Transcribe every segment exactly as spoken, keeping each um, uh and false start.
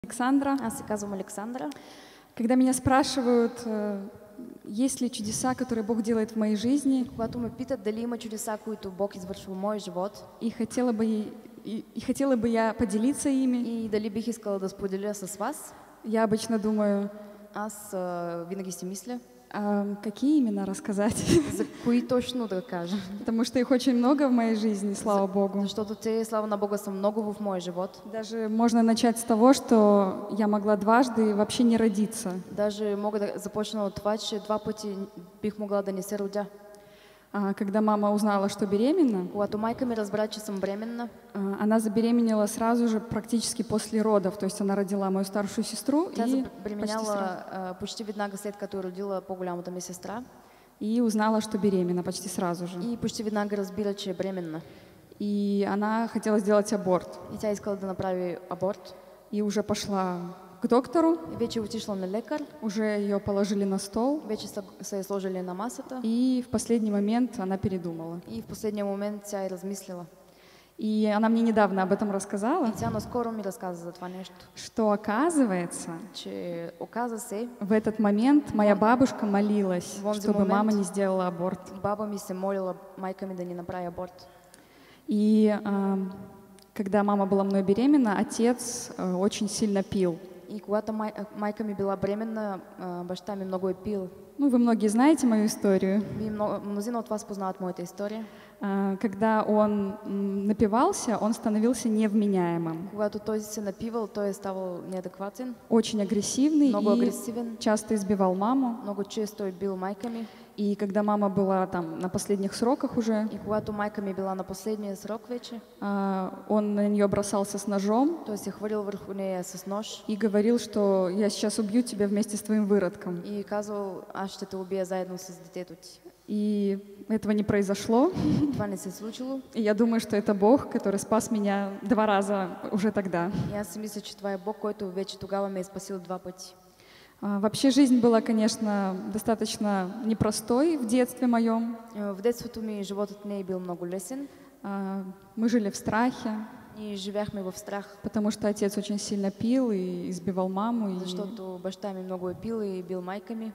Александра. Аз се казвам Александра. Когда меня спрашивают, есть ли чудеса, которые Бог делает в моей жизни, Когато ме питат дали има чудеса, които Бог извършва в моя живот, и хотела бы, и, и хотела бы я поделиться ими, и дали бих искала да споделя с вас, я обычно думаю, аз а, винаги си мисля, а какие именно рассказать? за кои точно да кажа. Потому что их очень много в моей жизни, слава Богу. Защото те, слава на Бога, са много в моя живот. Даже можно начать с того, что я могла дважды вообще не родиться. Даже мога да започна от това, че два пъти бих могла да не се родя. А, когда мама узнала, что беременна, Когато майка ми разбра, че съм бременна, а, она забеременела сразу же, практически после родов. То есть она родила мою старшую сестру тя и, забременяла а, почти веднага след като е родила по-голямата ми сестра. и узнала, что беременна почти сразу же. И почти веднага разбира, че е бременна. И она хотела сделать аборт. И тя искала да направи аборт. И уже пошла к доктору. И вече отишла на лекар. Уже ее положили на стол. Вече са, са я сложили на масата. И в последний момент она передумала. И в последния момент тя е размислила. И она мне недавно об этом рассказала. И тя наскоро ми разказа за това нещо. Что оказывается, че оказа се, в этот момент моя бабушка молилась, в онзи чтобы момент мама не сделала аборт. баба ми се молила майка ми да ни направи аборт. И а, когда мама была мной беременна, отец а, очень сильно пил. И когато май, майка ми била бременна, баща ми много е пил. Ну, вы многие знаете мою историю. Вие мнозина от вас познават моята история. А, когда он м, напивался, он становился невменяемым. Когато той се напивал, той е ставал неадекватен. Очень агрессивный много и агрессивен. часто избивал маму. Много често е бил майка ми. И когда мама была там на последних сроках уже, и когато майка ми била на последния срок вече, а, он на нее бросался с ножом. Той се хвърил върху нея с нож. И говорил, что я сейчас убью тебя вместе с твоим выродком. И казал, аз ще те убия заедно с детето ти. И этого не произошло. Това не се случило. И я думаю, что это Бог, который спас меня два раза уже тогда. И аз си мисля, че това е Бог, който вече тогава ме е спасил два пъти. А, вообще жизнь была, конечно, достатъчно непростой в детстве моем. В детството ми животът не е бил много лесен. А, мы жили в страхе. И живяхме в страх. Потому что отец очень сильно пил и избивал маму. Защото баща ми много е пил и бил майка ми.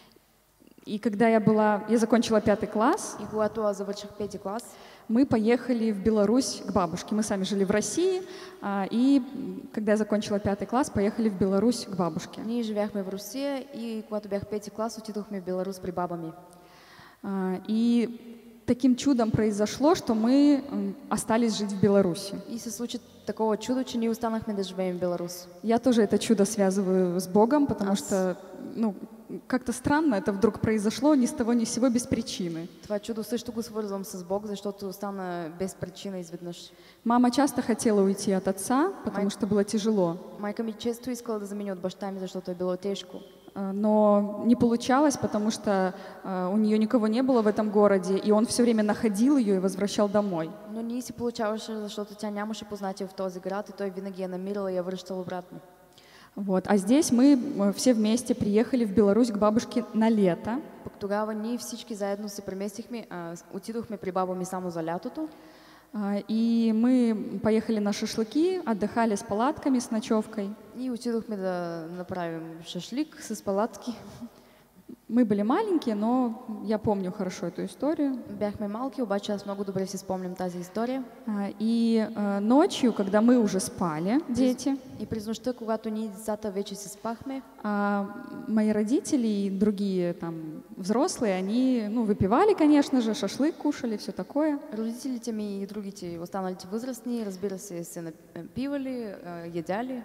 И когда я была, я закончила пятый класс. И когато аз завърших пети клас, мы поехали в Беларусь к бабушке. Мы сами жили в России, а, и когда я закончила пятый класс, поехали в Беларусь к бабушке. Ние живяхме в Русия и когато бях пети клас, отидохме в Беларус при баба ми. А, и таким чудом произошло, что мы остались жить в Беларуси. И се случи такова чудо, че ние останахме да живеем в Беларус. Я тоже это чудо связываю с Богом, потому Аз... что, ну, как-то странно это вдруг произошло ни с того ни с сего без причины. Това чудо също го свързвам с Бог, защото стана без причина изведнъж. Мама часто хотела уйти от отца, потому Май... что было тяжело. Майка ми често искала да замени от баща ми, защото е било тежко. Но не получалось, потому что uh, у нее никого не было в этом городе, и он все время находил ее и возвращал домой. Но не си получаваше, защото тя нямаше познатие в този град, и той винаги я намирал и я връщал обратно. Вот. А здесь мы все вместе приехали в Беларусь к бабушке на лето. Тогава ние всички заедно се преместихме, а, отидохме при баба ми само за лятото. Uh, и мы поехали на шашлыки, отдыхали с палатками, с ночевкой. И отидохме да направим шашлик с палатки. Мы были маленькие, но я помню хорошо эту историю. Бяхме малки, обаче аз много добре си спомням тази история. Uh, и uh, ночью, когда мы уже спали, дети, и през нощта, когато ние децата вече се спахме, uh, мои родители и другие там взрослые, они, ну, выпивали, конечно же, шашлык кушали, все такое. Родителите ми и другите останалите възрастни, разбира се, се напивали, ядяли.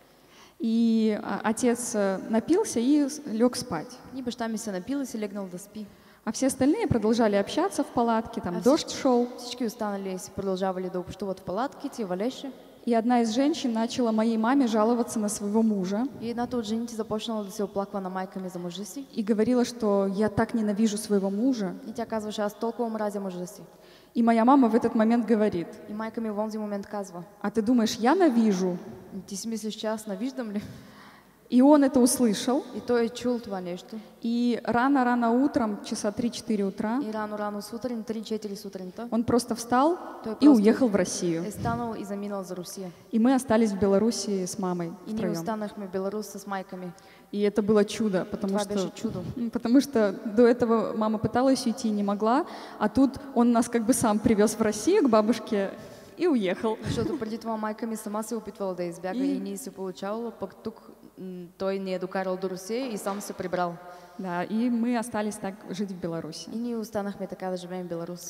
И отец напился и лег спать. И баща ми се напил и се легнал да спи. А все остальные продолжали общаться в палатке, там а дождь всички, шел. Всички останали си продължавали да общуват в палатките, валеше. И одна из женщин начала моей маме жаловаться на своего мужа. И едната от жените започнала да се оплаква на майка ми за мъжа си. И говорила, что я так ненавижу своего мужа. И тя казваше, аз толкова мразя мъжа си. И моя мама в этот момент говорит: и майка ми в онзи момент казва: а ты думаешь, я навижу? Ти си мислиш, че аз навиждам ли? И он это услышал. И той е чул това нещо. И рано-рано утром, часа три-четыре утра, И рано-рано сутрин, три-четири сутринта, он просто встал той и просто уехал в Россию. е станал и заминал за Русия. И мы остались в Беларуси с мамой И ние втроем. останахме в Беларус с майка ми. И это было чудо, потому Това беше что, чудо. м, потому что до этого мама пыталась уйти, не могла, а тут он нас как бы сам привез в Россию к бабушке и уехал. Защото преди това майка ми сама се опитвала да избяга И- и ние се получавало, пък тук м, той ни е докарал до Русия и сам се прибрал. Да, и мы остались так жить в Беларуси. И ние останахме така да живеем в Беларус.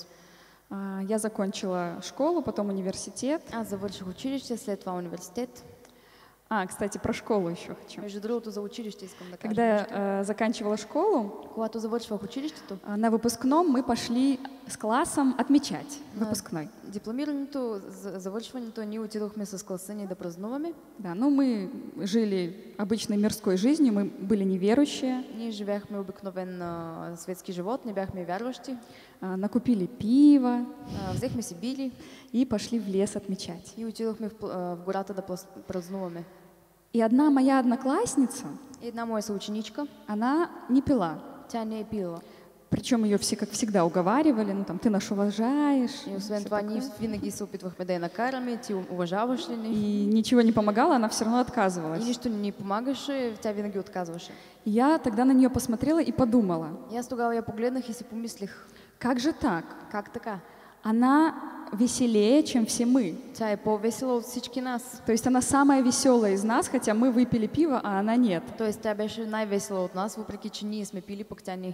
А, Я закончила школу, потом университет. Аз завърших училище, след това университет. А, кстати, про школу еще хочу. Между другото, за училище искам да кажа Когда нещо. я э, заканчивала школу, Когато завършвах училището, а, на выпускном мы пошли с классом отмечать Да. выпускной. дипломирането, за- завършването, ние отидохме с класа ни да празнуваме. Да, ну мы жили обычной мирской жизнью, мы были неверующие, Ние живяхме обикновен а, светски живот, не бяхме вярващи. а, накупили пиво А, взехме си били и пошли в лес отмечать. и отидохме в, пл- а, в гората да плас- празнуваме. И одна моя одноклассница, И една моя съученичка, она не пила. тя не е пила. Причем ее все, как всегда, уговаривали, ну там, ты нас уважаешь. И и освен всё това, ние такое. винаги се опитвахме да я накараме, ти уважаваш ли ни? И ничего не помогало, она все равно И отказывалась. нищо не ни помагаше, тя винаги отказваше. И Я тогда на нее посмотрела и подумала, И аз тогава я погледнах и си помислих, как же так? как така? Она веселее, чем все мы. Тя е по-весела от всички нас. То есть она самая веселая из нас, хотя мы выпили пиво, а она нет. Тоест тя беше най-весела от нас, въпреки че ние сме пили, пък тя не.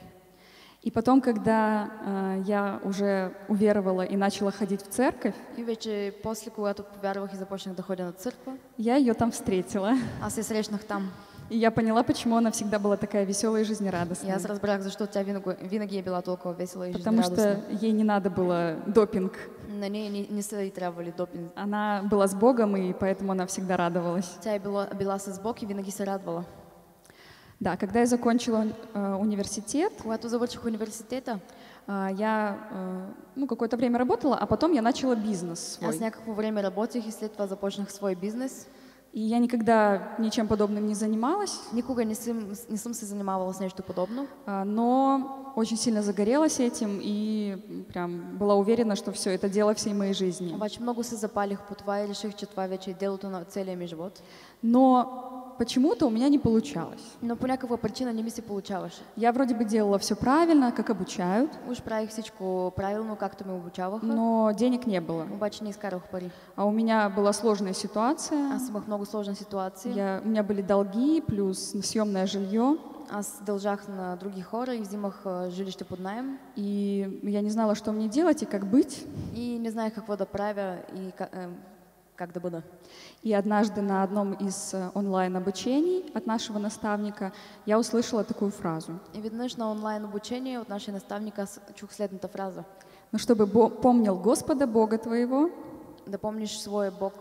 И потом, когда э, я уже уверовала и начала ходить в церковь, И вече после, когато повярвах и започнах да ходя на църква, я ее там встретила. аз се срещнах там. И я поняла, почему она всегда была такая веселая и И жизнерадостная. аз разбрах защо тя винаги, винаги е била толкова весела и Потому жизнерадостна. что ей не надо было допинг. На нея не, не са и трябвали допинг. Она была с Богом, и поэтому она всегда радовалась. Тя е била, била с Бог и винаги се радвала. Да, когда я закончила э, университет, Когато завърших университета, а, я э, ну, какое-то время работала, а потом я начала бизнес свой. аз някакво време работех и след това започнах свой бизнес. И я никогда ничем подобным не занималась, Никога не съм, не съм се занимавала с нещо подобно, а, но очень сильно загорелась этим и прям была уверена, что все это дело всей моей жизни. обаче много се запалих по това и реших, че това вече е делото на целия ми живот. Но почему-то у меня не получалось. Но по някаква причина не ми се получаваше. Я вроде бы делала все правильно, как обучают, Уж правих всичко правилно, както ме обучаваха, но денег не было. обаче не изкарах пари. А у меня была сложная ситуация. Аз имах много сложна ситуация. Я, у меня были долги, плюс съемное жилье. Аз дължах на други хора и взимах а, жилище под наем И я не знала, что мне делать и как быть. и не знаех какво да правя и как, е, как да бъда. И однажды на одном из э, онлайн-обучений от нашего наставника я услышала такую фразу. И веднъж на онлайн обучение от нашия наставник аз чух следната фраза. Ну, чтобы Бо- помнил Господа Бога твоего, Да помниш своя Бог,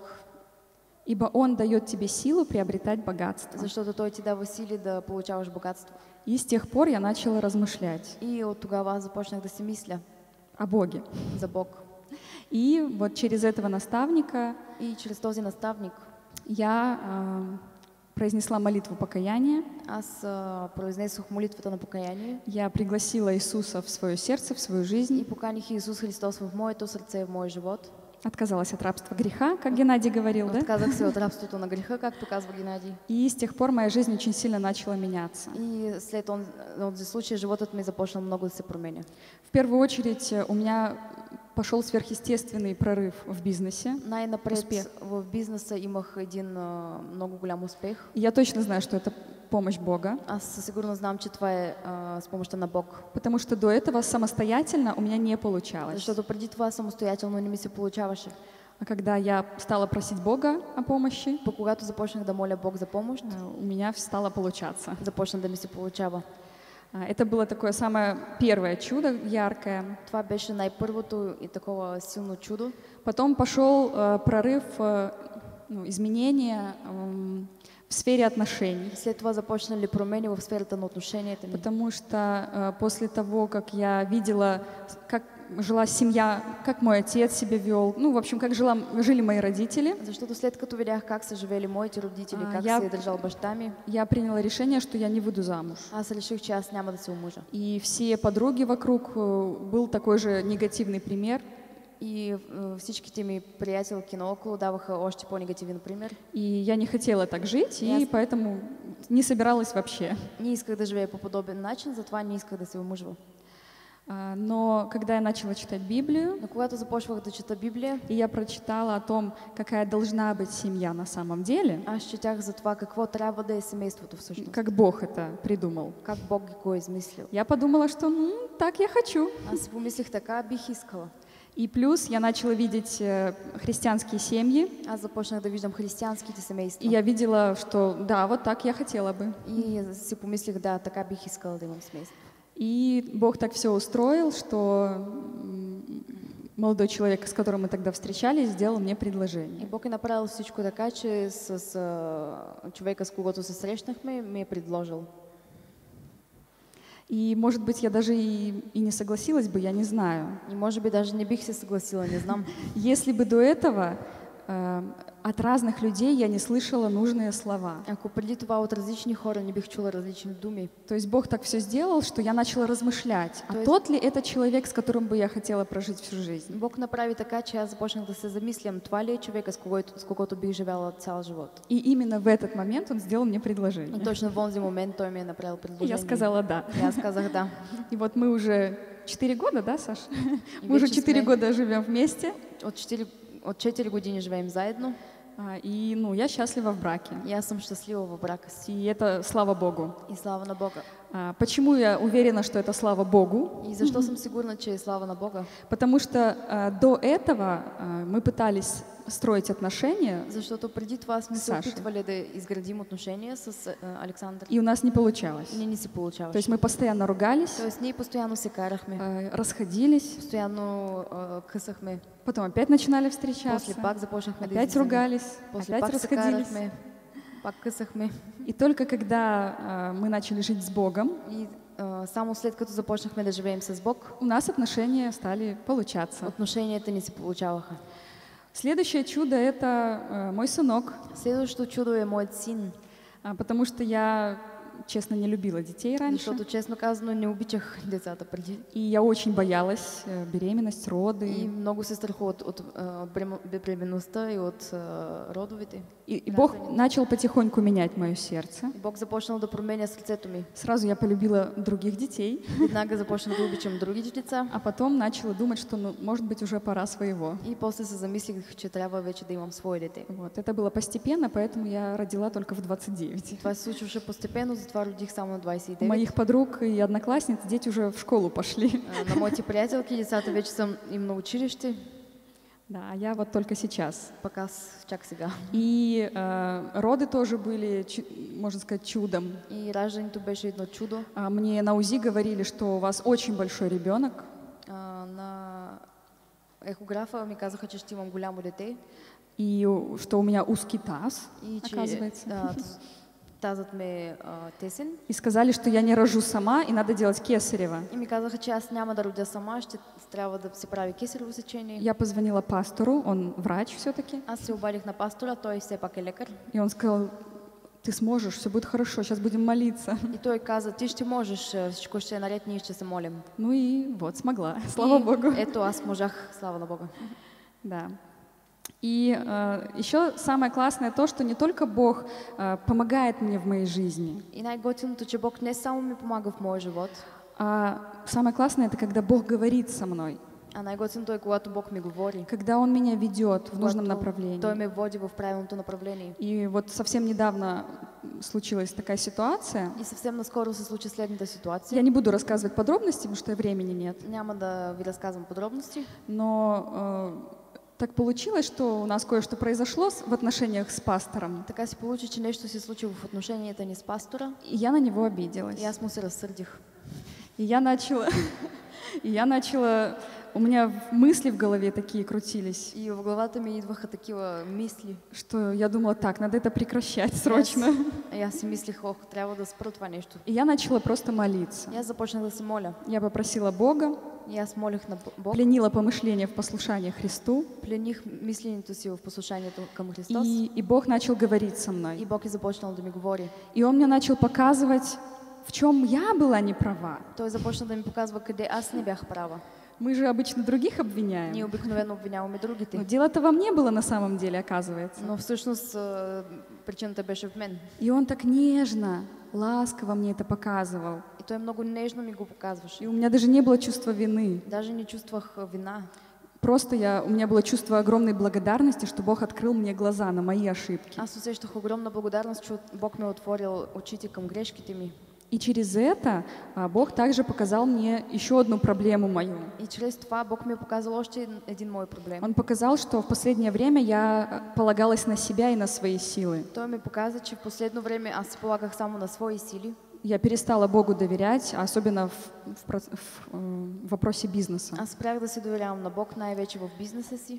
ибо Он дает тебе силу приобретать богатство. защото Той ти дава сили да получаваш богатство. И с тех пор я начала размышлять И от тогава аз започнах да си мисля о Боге. за Бог. И вот через этого наставника И чрез този наставник я э, произнесла молитву покаяния. аз а, произнесох молитвата на покаяние Я пригласила Иисуса в свое сердце, в свою жизнь. и поканих Исус Христос в моето сърце, в моя живот. Отказалась от рабства греха, как Геннадий говорил, да? Отказах се от рабството на греха, както казва Геннадий. И с тех пор моя жизнь очень сильно начала меняться. И след он- този случай животът ми започна много да се променя. В первую очередь э, у меня пошел сверхъестественный прорыв в бизнесе. Най-напред Успех. в бизнеса имах един а, много голям успех. И я точно знаю, что это помощь Бога, Аз със сигурност знам, че това е а, с помощта на Бог. потому что до этого самостоятельно у меня не получалось. Защото преди това самостоятелно не ми се получаваше. А когда я стала просить Бога о помощи, По когато започнах да моля Бог за помощ, э, у меня стало получаться. започна да ми се получава. А, Это было такое самое первое чудо яркое. Това беше най-първото и такова силно чудо. Потом пошел э, прорыв, э, ну, изменения эм, в сфере отношений. След това започнали промени в сферата на отношенията ми. Потому что э, после того, как я видела, как жила семья, как мой отец себя вел, ну, в общем, как жила, жили мои родители. Защото след като видях как са живели моите родители, А, как я- се е държал баща ми, Я приняла решение, что я не выйду замуж. аз реших, че аз няма да се омъжа. И все подруги вокруг, э, был такой же негативный пример. И е, всичките ми приятелки наоколо даваха още по-негативен пример. И я не хотела так жить, и Ясно. поэтому не собиралась вообще. Не исках да живея по подобен начин, затова не исках да се омъжвам. А, Но когда я начала читать Библию, Но когато започвах да чета Библия, и я прочитала о том, какая должна быть семья на самом деле, аз четях за това какво трябва да е семейството всъщност. как Бог это придумал, Как Бог ги го е измислил. я подумала, что ну, так я хочу. Аз си помислих, така бих искала. И плюс я начала видеть э, христианские семьи, Аз започнах да виждам християнските семейства. и я видела, что да, вот так я хотела бы. И си помислих, да, така бих искала да имам семейство. И Бог так все устроил, что м, молодой человек, с которым мы тогда встречались, сделал мне И предложение. Бог е направил всичко така, че с а, човека, с когото се срещнахме, ми е предложил. И, может быть, я даже и, и не согласилась бы, я не знаю. И може би даже не бих се съгласила, не знам. Если бы до этого э, от разных людей я не слышала нужные слова. Ако преди това от различни хора не бих чула различни думи. То есть Бог так все сделал, что я начала размышлять, а То есть- тот ли это человек, с которым бы я хотела прожить всю жизнь? Бог направи така, че аз започнах да се замислям, това ли е човека, с когото, с когото бих живяла цял живот. И именно в этот момент он сделал мне И предложение. точно в онзи момент той ми е направил И предложение. я сказала да. И аз казах да. И вот мы уже четыре года, да, Саш? И Мы уже вече четыре сме- года живем вместе. От четири, от четири години живеем заедно А, И, ну, я счастлива в браке. и аз съм щастлива в брака си. И это слава Богу. И слава на Бога. А, Почему я уверена, что это слава Богу? И защо съм сигурна, че е слава на Бога? Потому что а, до этого а, мы пытались строить отношения, Защото преди това сме се Саша. опитвали да изградим отношения с а, Александър. и у нас не получалось. И не ни се То получаваше. есть мы постоянно ругались, Тоест ние постоянно се карахме, а, расходились, постоянно а, късахме, потом опять начинали после встречаться, пак започнахме да опять излизаме, ругались, после опять пак се расходились. карахме, пак късахме. И только когда а, мы начали жить с Богом, И а, само след като започнахме да живеем с Бог, у нас отношения стали получаться. отношенията ни се получаваха. Следующее чудо — это э, мой сынок, Следващото чудо е моят син, а, потому что я, честно, не любила детей раньше. защото честно казано не обичах децата преди. И я очень боялась э, беременность, И роды. много се страхува от, от, а, от брем- бременността и от а, родовите. И, и Бог гражданин. начал потихоньку менять мое сердце. И Бог започнал да променя сърцето ми. Сразу я полюбила других детей, Веднага започнах да обичам другите деца. а потом начала думать, что, ну, может быть, уже пора своего. И после се замислих, че трябва вече да имам свое дете. Вот. Это было постепенно, поэтому я родила только в двадцать девять. Това се случваше постепенно, затова родих само на двадесет и У девет. моих подруг и одноклассниц дети уже в школу пошли. А, На моите приятелки децата вече съм им на училище, Да, а я вот только сейчас. пък аз чак сега. И э, роды тоже были, чу- можно сказать, чудом. И раждането беше едно чудо. А мне на УЗИ говорили, что у вас очень большой ребенок, А, На ехографа ми казаха, че ще имам голямо дете и у- что у меня узкий таз, и че оказывается. а, таз- тазът ми е а, тесен. И сказали, что я не рожу сама, и надо делать кесарево. И ми казаха, че аз няма да родя сама, ще трябва да се прави кесарево сечение. Я позвонила пастору, он врач все-таки, Аз се обадих на пастора, той все пак е лекар. и он сказал: ты сможешь, все будет хорошо, сейчас будем молиться. И той каза, ти ще можеш, всичко ще е наред, ние ще се молим. Ну и вот, смогла, слава И Богу. Ето, аз можах, слава на Бога. Да. И э, еще самое классное то, что не только Бог э, помогает мне в моей жизни, И най-готиното, че Бог не само ми помага в моя живот, а самое классное — это когда Бог говорит со мной, а най-готиното е, когато Бог ми говори. когда Он меня ведет в нужном когато направлении. Той ме води в правилното направление. И вот совсем недавно случилась такая ситуация. И съвсем наскоро се случи следната ситуация. Я не буду рассказывать подробности, потому что времени нет. Няма да ви разказвам подробности, Но э, так получилось, что у нас кое-что произошло с- в отношениях с пастором. така се получи, че нещо се случи в отношенията ни с пастора И я на него обиделась. и аз му се разсърдих. И я начала... И я начала... У меня мысли в голове такие крутились, И в главата ми идваха такива мисли. что я думала: так, надо это прекращать срочно. И аз си мислих, ох, трябва да спра това нещо. И я начала просто молиться. И аз започнах да се моля. Я попросила Бога, И аз молих на Бог, пленила помышления в послушание Христу, плених мисленето си в послушанието към Христос. и, и Бог начал говорить со И мной. Бог е започнал да ми говори. И Он мне начал показывать, в чем я была не права. Той започна да ми показва къде аз не бях права. Мы же обычно других Ние обвиняем. обикновено обвиняваме Но другите. дело-то во мне было на самом деле, оказывается. Но всъщност а, причината беше в мен. И Он так нежно, ласково мне это показывал. И той много нежно ми го показваше. И у меня даже не было чувства вины. Даже не чувствах а, вина. Просто я, у меня было чувство огромной благодарности, что Бог открыл мне глаза на мои ошибки. Аз усещах огромна благодарност, че Бог ме отворил очите към грешките ми. И через это а, Бог также показал мне еще одну проблему мою. И чрез това Бог ми е показал още един мой проблем. Он показал, что в последнее время я полагалась на себя и на свои силы. Той ми показа, че в последно време аз се полагах само на свои сили. Я перестала Богу доверять, особенно в, в про- в, э, в вопросе бизнеса. Аз спрях да се доверявам на Бог, най-вече в бизнеса си.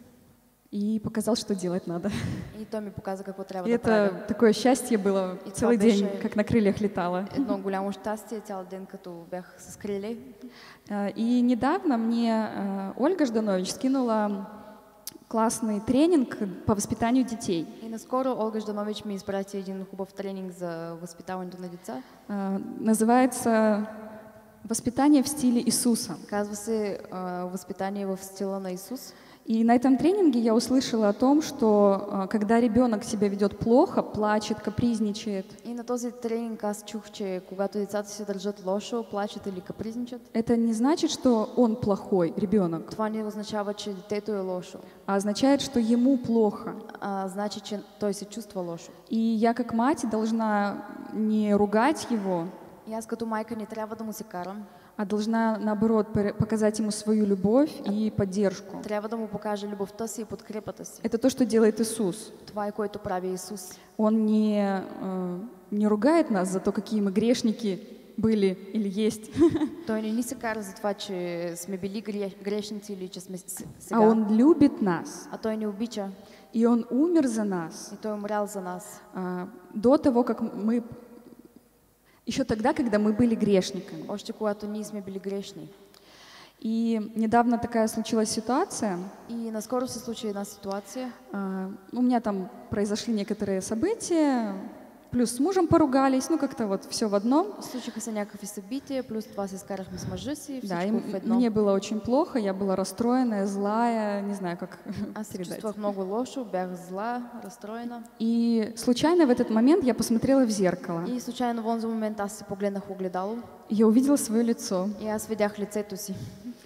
И показал, что делать надо. И той ми показа какво трябва И да правя. это такое счастье было И целый това день, беше- как на крыльях летала. Едно голямо щастие, цял ден като бях с криле. А, И недавно мне а, Ольга Жданович скинула классный тренинг по воспитанию детей. И наскоро Олга Жданович ми изпрати един хубав тренинг за възпитаването на деца. А, Называется «Воспитание в стиле Иисуса». Казва се а, възпитание в стила на Исус. И на этом тренинге я услышала о том, что а, когда ребенок себя ведет плохо, плачет, капризничает, И на този тренинг аз чух, че когато децата се държат лошо, плачат или капризничат, это не значит, что он плохой ребенок, това не означава, че детето е лошо, а означает, что ему плохо. а значи, че той се чувства лошо. И я как мать должна не ругать его, И аз като майка не трябва да му се карам, а должна, наоборот, пер- показать ему свою любовь и поддержку. трябва да му покажа любовта си и подкрепата си. Это то, что делает Иисус. Това е което прави Исус. Он не, э, не ругает нас за то, какие мы грешники были или есть, Той не ни се кара за това, че сме били гре- грешници или че сме с- а сега, Он любит нас, а той ни обича и Он умер за нас и той е умрял за нас. а, до того, как мы... Еще тогда, когда мы были грешниками. Още когато ние сме били грешни. И недавно такая случилась ситуация. И наскоро се случи една ситуация. а, У меня там произошли некоторые события, плюс с мужем поругались, ну как-то вот все в одном. Случиха се някакви събития, плюс това се скарахме с мъжа си, Да, и всичко в м- едно. мне было очень плохо, я была расстроенная, злая, не знаю, как Аз се передать. чувствах много лошо, бях зла, разстроена. И случайно в этот момент я посмотрела в зеркало. И случайно в онзи момент аз се погледнах в огледало Я увидела свое лицо. и аз видях лицето си.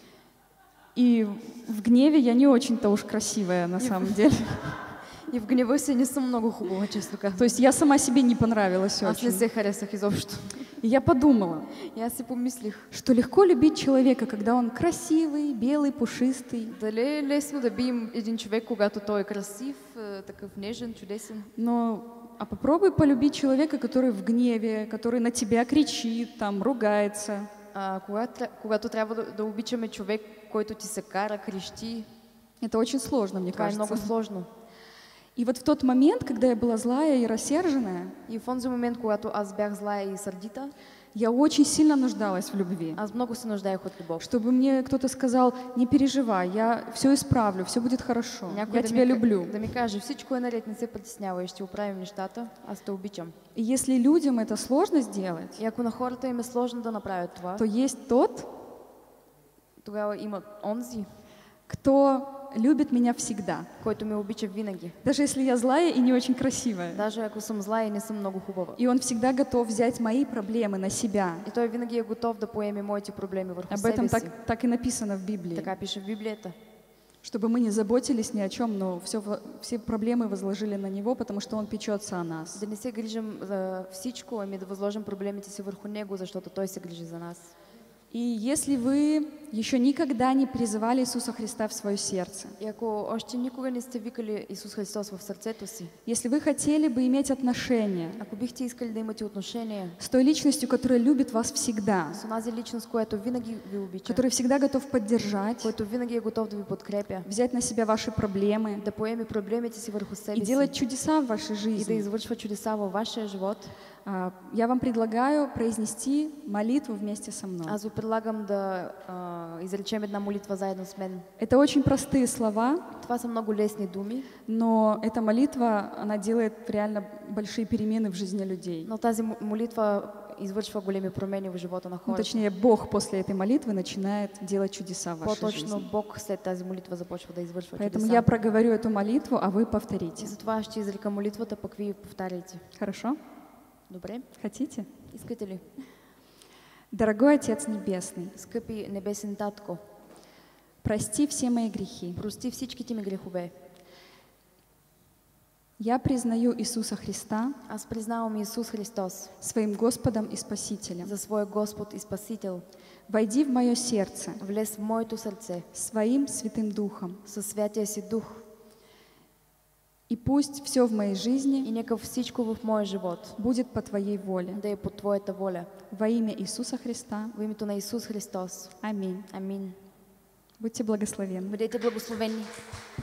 И в гневе я не очень-то уж красивая на самом деле. И в гнева си не съм много хубава, честно То казвам. есть я сама себе не понравилась Аз не очень. се харесах изобщо. И я подумала, И аз си помислих, что легко любить человека, когда он красивый, белый, пушистый. дали е лесно да бием един човек, когато той е красив, е, такъв нежен, чудесен. Но а попробуй полюбить человека, который в гневе, который на тебя кричит, там, ругается. А, когато, тря- когато трябва да, да обичаме човек, който ти се кара, крещи, Это очень сложно, мне това е много кажется. сложно. И вот в тот момент, когда я была злая и рассерженная, И в онзи момент, когато аз бях злая и сърдита, я очень сильно нуждалась в любви. аз много се нуждаех от любов. Чтобы мне кто-то сказал, не переживай, я все исправлю, все будет хорошо, Някой я да тебя ми, люблю. да ми каже, всичко е наред, не се притеснявай, ще оправим нещата, аз те обичам. И если людям это сложно сделать, И ако на хората им е сложно да направят това, то есть тот, тогава има онзи, кто любит меня всегда. който ме обича винаги. Даже если я злая и не очень красивая. Даже ако съм зла и не съм много хубава. И он всегда готов взять мои проблемы на себя. И той винаги е готов да поеме моите проблеми върху Об себе этом си. так, так и написано в Библии. Така пише в Библията. Чтобы мы не заботились ни о чем, но все, все проблемы возложили на Него, потому что Он печется о нас. Да не се грижим за всичко, ами да възложим проблемите си върху Него, защото Той се грижи за нас. И если вы еще никогда не призывали Иисуса Христа в свое сердце, И ако още никога не сте викали Исус Христос в сърцето си, если вы хотели бы иметь отношения ако бихте искали да имате отношение с той личностью, которая любит вас всегда, с онази личност, която винаги ви обича, который всегда готов поддержать, който винаги е готов да ви подкрепя, взять на себя ваши проблемы да поеме проблемите си върху себе и си делать чудеса в вашей и да жизни, извършва чудеса във вашия живот, А, Я вам предлагаю произнести молитву вместе со мной. Аз ви предлагам да а, изречем една молитва заедно с мен. Это очень простые слова, Това са много лесни думи, но эта молитва, она делает реально большие перемены в жизни людей. но тази м- молитва извършва големи промени в живота на Ну, хората. точнее, Бог после этой молитвы начинает делать чудеса в вашей По-точно жизни. Бог след тази молитва започва да извършва Поэтому чудеса. я проговорю эту молитву, а вы повторите. И затова ще изрека молитвата, пък вие повтаряйте. Хорошо? Добре? Хотите? Искате ли? Дорогой Отец Небесный, Скъпи небесен татко, прости все мои грехи. прости всичките ми грехове. Я признаю Иисуса Христа Аз признавам Исус Христос своим Господом и Спасителем. за своя Господ и Спасител. Войди в мое сердце Влез в моето сърце своим Святым Духом, със Святия си Дух и пусть все в моей и жизни нека всичко в моя живот будет по Твоей воле. да е по Твоята воля. Во имя Иисуса Христа. В името на Исус Христос. Аминь. Амин. Будьте благословенны. Бъдете благословени.